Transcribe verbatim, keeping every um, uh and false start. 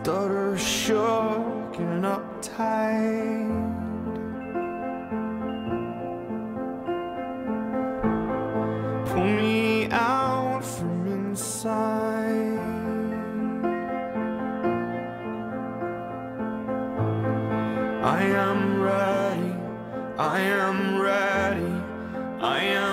stutter shook and uptight. Pull me out from inside. I am ready, I am ready, I am